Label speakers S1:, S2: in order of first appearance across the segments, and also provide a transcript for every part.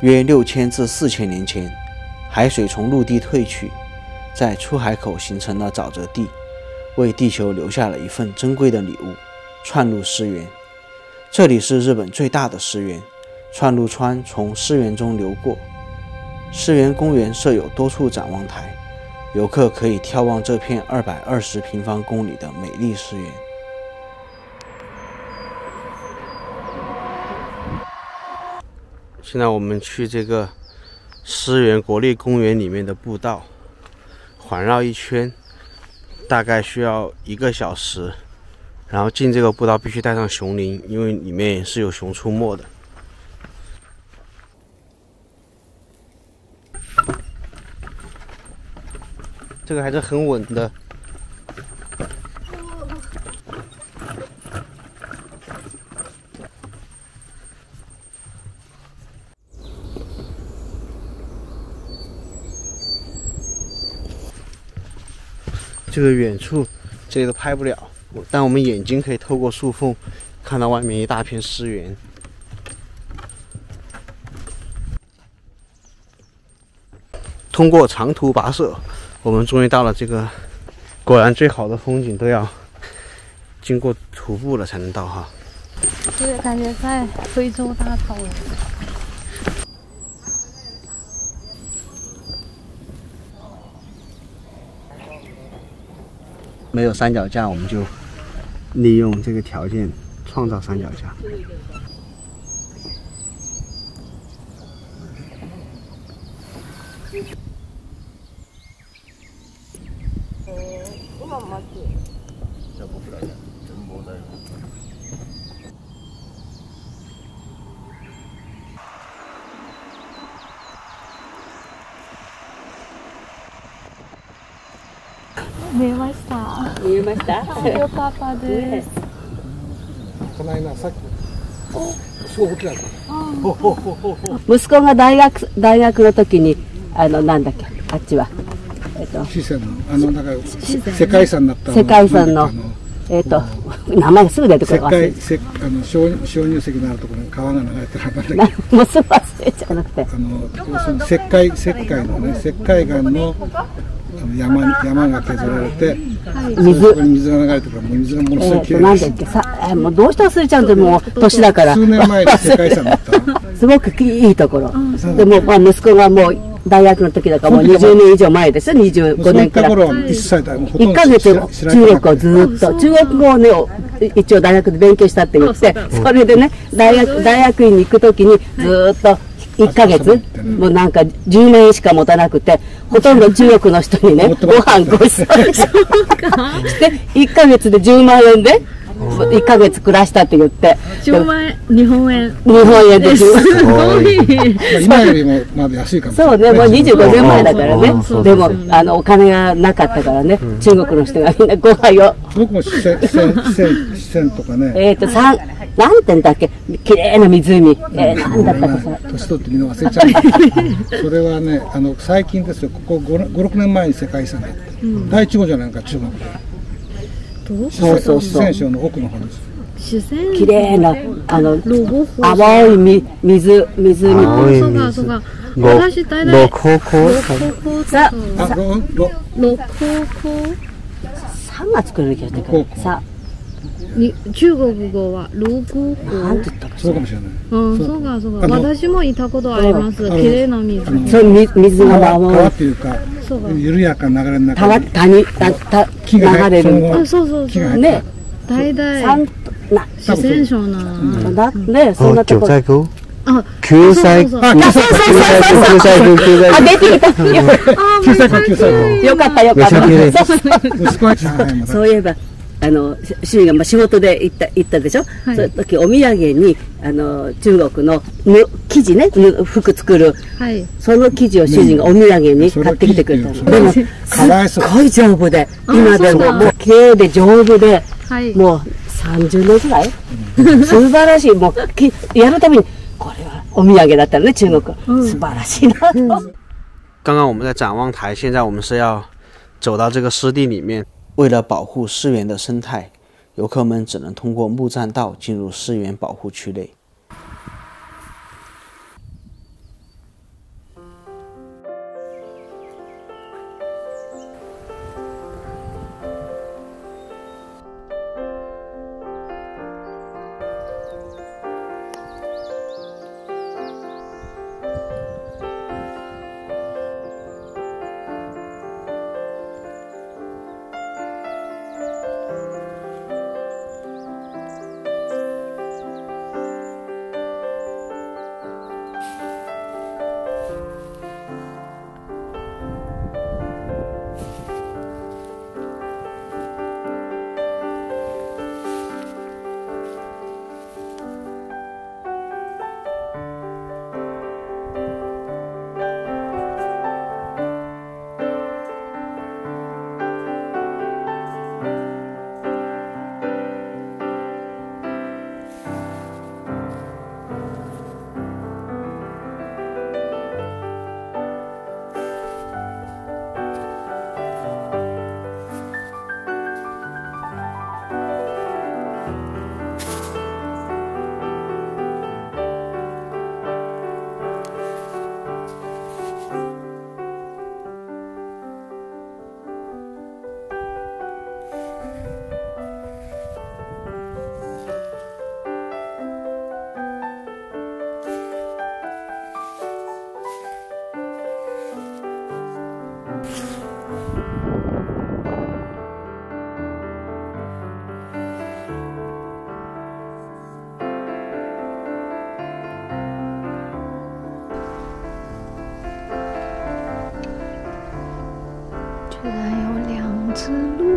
S1: 约6000至4000年前，海水从陆地退去，在出海口形成了沼泽地，为地球留下了一份珍贵的礼物——串路湿原。这里是日本最大的湿原，串路川从湿原中流过。湿原公园设有多处展望台，游客可以眺望这片220平方公里的美丽湿原。现在我们去这个湿原国立公园里面的步道，环绕一圈，大概需要1个小时。然后进这个步道必须带上熊铃，因为里面是有熊出没的。这个还是很稳的。这个远处这里都拍不了，但我们眼睛可以透过树缝看到外面一大片湿原。通过长途跋涉，我们终于到了这个，果然最好的风景都要经过徒步了才能到哈。
S2: 对，感觉在非洲大草原。
S1: 没有三脚架，我们就利用这个条件创造三脚架。
S2: 見えました。
S3: 見えました。
S2: よかったです。
S4: この間さっきすごい大きかった。
S3: 息子が大学の時になんだっけあっちは
S4: 四川のだから世界遺産になった
S3: 世界遺産の名前がすぐ出てくる。
S4: 鍾乳石のあるところに川が流れてるんだけど。
S3: もうすぐ忘れちゃわなくて。
S4: 要するに石灰のね石灰岩の山が削られて、そこに水が流れてるからもう水がものすごいきれいです。
S3: なんだっけさもうどうして忘れちゃうんでもう年だから。
S4: 数年前に世界遺産だった。
S3: すごくいいところ。でも息子がもう大学の時だからもう20年以上前ですよ。25年くらい。1ヶ月中国をずっと中国語をね一応大学で勉強したって言って、それでね大学院に行く時にずっと1ヶ月もうなんか10年しか持たなくて、ほとんど中国の人にねご飯ごちそうして1ヶ月で10万円で1ヶ月暮らしたって言って。
S2: 10万円日本円
S3: です。すご
S4: い。今よりもまだ安いかも。
S3: そうね、もう25年前だからね。でもお金がなかったからね、中国の人がみんなご飯を。
S4: 僕も四川とかね。
S3: なんて言うんだっけ、綺麗な湖。なんだったかさ。
S4: 年取ってみんな忘れちゃう。それはね最近ですよ。ここ5、6年前に世界遺産になって。第1号じゃないか中国で。四川省の奥の方です。
S3: 綺麗な青い湖。
S2: そうか。私大体。ロココ
S3: 3が作る気がしてるからさ。
S2: 中国語はロココ。
S3: なんて言ったか。
S4: そうかもしれない。
S2: そうか。私もいたことあります。綺麗な水。
S3: そう水が
S4: 川っていうか緩やかな流れの中に
S3: 木が流れる。
S2: そう
S3: ね。
S2: 大々四川省な。
S3: ねそんなところ。
S1: 救済。
S3: 出てきた。よかった。そういえば主人が仕事で行ったでしょ。その時お土産に中国の生地ね服作るその生地を主人がお土産に買ってきてくれたの。でもすっごい丈夫で今でももう綺麗で丈夫でもう30年ぐらい素晴らしい。もうやるたびにこれはお土産だったのね中国。素晴らしいなと。
S1: 刚刚我们在展望台，现在我们是要走到这个湿地里面。为了保护湿原的生态，游客们只能通过木栈道进入湿原保护区内。
S2: 居然有2只鹿。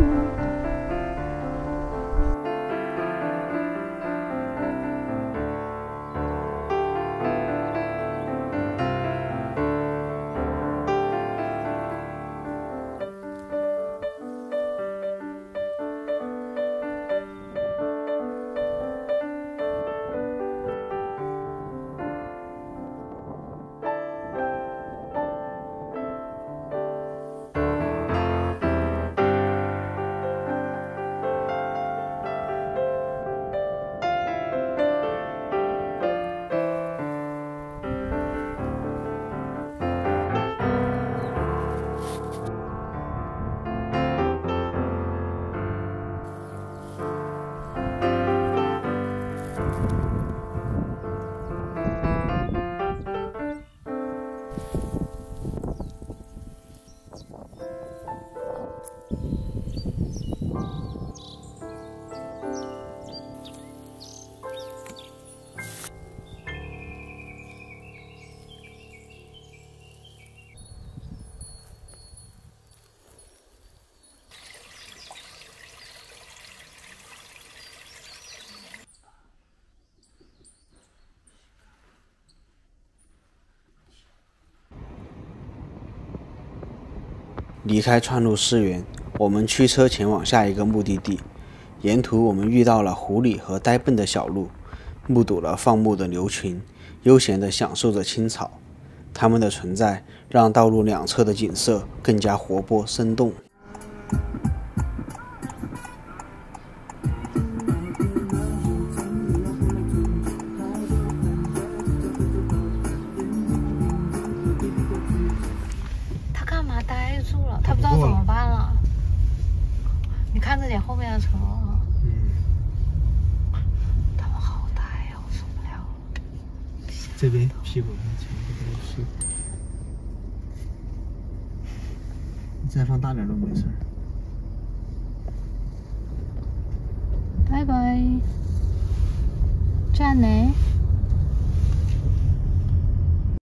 S1: 离开川路湿原，我们驱车前往下一个目的地。沿途我们遇到了狐狸和呆笨的小鹿，目睹了放牧的牛群，悠闲地享受着青草。它们的存在让道路两侧的景色更加活泼生动。
S2: 他不知道怎么办了。你看着点后面的车，他们好呆呀，我受不了。
S5: 这边屁股上全部都是，你再放大点都没事。
S2: 拜拜，站呢？